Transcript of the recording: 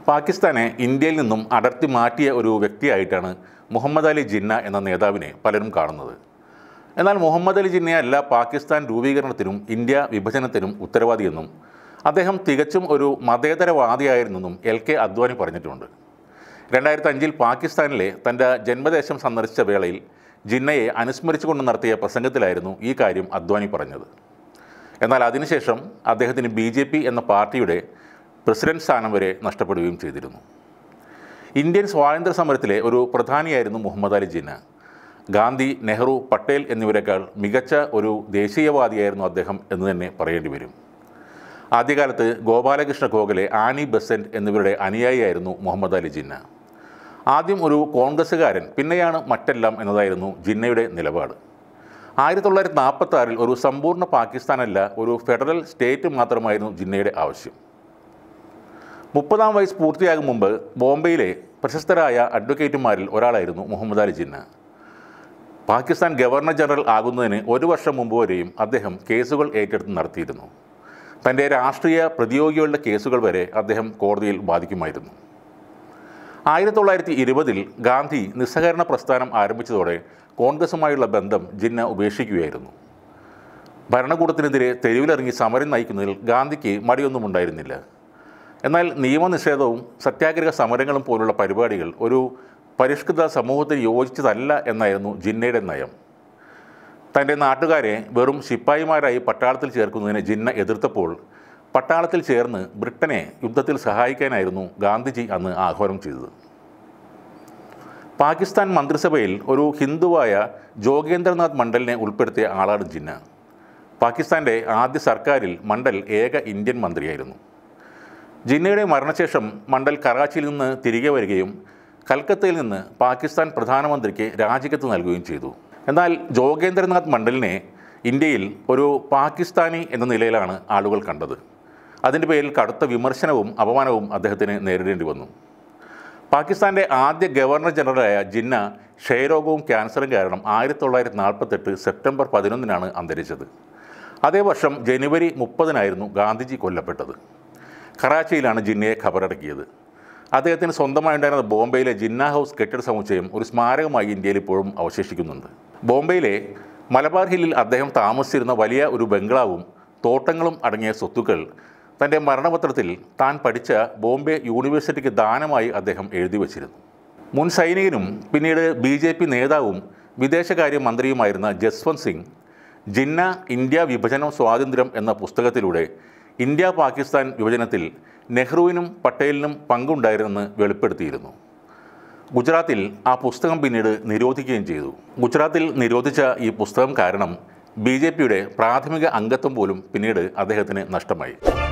പാകിസ്ഥാനെ ഇന്ത്യയിൽ നിന്നും അടർത്തി മാറ്റിയ ഒരു വ്യക്തിയായിട്ടാണ് മുഹമ്മദ് അലി ജിന്ന എന്ന നേതാവിനെ പലരും കാണുന്നത്. എന്നാൽ മുഹമ്മദ് അലി ജിന്നയല്ല പാകിസ്ഥാൻ രൂപീകരണത്തിനും ഇന്ത്യ വിഭജനത്തിനും ഉത്തരവാദിയെന്നും അദ്ദേഹം തികച്ചും ഒരു മതേതരവാദിയായിരുന്നെന്നും LK അദ്വാനി പറഞ്ഞിട്ടുണ്ട്. 2005 പാകിസ്ഥാനിലെ തൻ്റെ ജന്മദേശം സന്ദർശിച്ച വേളയിൽ ജിന്നയെ അനുസ്മരിച്ചുകൊണ്ട് നടത്തിയ പ്രസംഗത്തിലായിരുന്നു ഈ കാര്യം അദ്വാനി പറഞ്ഞത്. എന്നാൽ അതിനുശേഷം അദ്ദേഹത്തിന് BJP എന്ന പാർട്ടിയുടെ പ്രസിഡന്റ് സ്ഥാനം വരെ നഷ്ടപ്പെടുകയും ചെയ്തിരുന്നു. ഇന്ത്യൻ സ്വാതന്ത്ര്യ സമരത്തിലെ ഒരു പ്രധാനിയായിരുന്നു മുഹമ്മദ് അലി ജിന്ന. ഗാന്ധി, നെഹ്റു, പട്ടേൽ എന്നിവരെക്കാൾ മികച്ച ഒരു ദേശീയവാദിയായിരുന്നു അദ്ദേഹം എന്ന് തന്നെ പറയേണ്ടി വരും. ആദ്യകാലത്ത് ഗോപാലകൃഷ്ണ ഗോഖലെ, ആനി ബെസന്റ് എന്നിവരുടെ അനുയായിയായിരുന്നു മുഹമ്മദ് അലി ജിന്ന. ആദ്യം ഒരു കോൺഗ്രസ്സുകാരൻ, പിന്നെയാണ് മറ്റെല്ലാം എന്നതായിരുന്നു ജിന്നയുടെ നിലപാട്. 1946 ഒരു സമ്പൂർണ്ണ പാകിസ്ഥാനല്ല, ഒരു ഫെഡറൽ സ്റ്റേറ്റ് മാത്രമായിരുന്നു ജിന്നയുടെ ആവശ്യം. 30-ാം വയസ്സ് പൂർത്തിയാകും മുമ്പ് ബോംബെയിലെ പ്രശസ്തരായ അഡ്വക്കേറ്റുമാരിൽ ഒരാളായിരുന്നു മുഹമ്മദ് അലി ജിന്ന. പാകിസ്ഥാൻ ഗവർണർ ജനറൽ ആകുന്നതിന് 1 വർഷം മുമ്പ് വരെയും അദ്ദേഹം കേസുകൾ ഏറ്റെടുത്ത് നടത്തിയിരുന്നു. തൻ്റെ രാഷ്ട്രീയ പ്രതിയോഗികളുടെ കേസുകൾ വരെ അദ്ദേഹം കോടതിയിൽ വാദിക്കുമായിരുന്നു. 1920 ഗാന്ധി നിസ്സഹകരണ പ്രസ്ഥാനം ആരംഭിച്ചതോടെ കോൺഗ്രസുമായുള്ള ബന്ധം ജിന്ന ഉപേക്ഷിക്കുകയായിരുന്നു. ഭരണകൂടത്തിനെതിരെ തെരുവിലിറങ്ങി സമരം നയിക്കുന്നതിൽ ഗാന്ധിക്ക് മടിയൊന്നും ഉണ്ടായിരുന്നില്ല. എന്നാൽ നിയമനിഷേധവും സത്യാഗ്രഹ സമരങ്ങളും പോലുള്ള പരിപാടികൾ ഒരു പരിഷ്കൃത സമൂഹത്തിന് യോജിച്ചതല്ല എന്നായിരുന്നു ജിന്നയുടെ നയം. തൻ്റെ നാട്ടുകാരെ വെറും ശിപ്പായിമാരായി പട്ടാളത്തിൽ ചേർക്കുന്നതിനെ ജിന്ന എതിർത്തപ്പോൾ പട്ടാളത്തിൽ ചേർന്ന് ബ്രിട്ടനെ യുദ്ധത്തിൽ സഹായിക്കാനായിരുന്നു ഗാന്ധിജി അന്ന് ആഹ്വാനം ചെയ്തത്. പാകിസ്ഥാൻ മന്ത്രിസഭയിൽ ഒരു ഹിന്ദുവായ ജോഗേന്ദ്രനാഥ് മണ്ഡലിനെ ഉൾപ്പെടുത്തിയ ആളാണ് ജിന്ന. പാകിസ്ഥാൻ്റെ ആദ്യ സർക്കാരിൽ മണ്ഡൽ ഏക ഇന്ത്യൻ മന്ത്രിയായിരുന്നു. ജിന്നയുടെ മരണശേഷം മണ്ഡൽ കറാച്ചിയിൽ നിന്ന് തിരികെ വരികയും കൽക്കത്തയിൽ നിന്ന് പാകിസ്ഥാൻ പ്രധാനമന്ത്രിക്ക് രാജിക്കത്ത് നൽകുകയും ചെയ്തു. എന്നാൽ ജോഗേന്ദ്രനാഥ് മണ്ഡലിനെ ഇന്ത്യയിൽ ഒരു പാകിസ്ഥാനി എന്ന നിലയിലാണ് ആളുകൾ കണ്ടത്. അതിൻ്റെ പേരിൽ കടുത്ത വിമർശനവും അപമാനവും അദ്ദേഹത്തിന് നേരിടേണ്ടി വന്നു. പാകിസ്ഥാൻ്റെ ആദ്യ ഗവർണർ ജനറലായ ജിന്ന ക്ഷയരോഗവും ക്യാൻസറും കാരണം 1948 സെപ്റ്റംബർ 11 അന്തരിച്ചത്. അതേ വർഷം ജനുവരി 30 ഗാന്ധിജി കൊല്ലപ്പെട്ടത്. കറാച്ചിയിലാണ് ജിന്നയെ ഖബറടക്കിയത്. അദ്ദേഹത്തിന് സ്വന്തമായുണ്ടായിരുന്ന ബോംബെയിലെ ജിന്ന ഹൗസ് കെട്ടിട സമുച്ചയം ഒരു സ്മാരകമായി ഇന്ത്യയിൽ ഇപ്പോഴും അവശേഷിക്കുന്നുണ്ട്. ബോംബെയിലെ മലബാർ ഹില്ലിൽ അദ്ദേഹം താമസിച്ചിരുന്ന വലിയ ഒരു ബംഗ്ലാവും തോട്ടങ്ങളും അടങ്ങിയ സ്വത്തുക്കൾ തൻ്റെ മരണപത്രത്തിൽ താൻ പഠിച്ച ബോംബെ യൂണിവേഴ്സിറ്റിക്ക് ദാനമായി അദ്ദേഹം എഴുതി വച്ചിരുന്നു. മുൻ സൈനികനും പിന്നീട് BJP നേതാവും വിദേശകാര്യ മന്ത്രിയുമായിരുന്ന ജസ്വന്ത് സിംഗ് ജിന്ന ഇന്ത്യ വിഭജനം സ്വാതന്ത്ര്യം എന്ന പുസ്തകത്തിലൂടെ ഇന്ത്യ പാകിസ്ഥാൻ വിഭജനത്തിൽ നെഹ്റുവിനും പട്ടേലിനും പങ്കുണ്ടായിരുന്നെന്ന് വെളിപ്പെടുത്തിയിരുന്നു. ഗുജറാത്തിൽ ആ പുസ്തകം പിന്നീട് നിരോധിക്കുകയും ചെയ്തു. ഗുജറാത്തിൽ നിരോധിച്ച ഈ പുസ്തകം കാരണം BJPയുടെ പ്രാഥമിക അംഗത്വം പോലും പിന്നീട് അദ്ദേഹത്തിന് നഷ്ടമായി.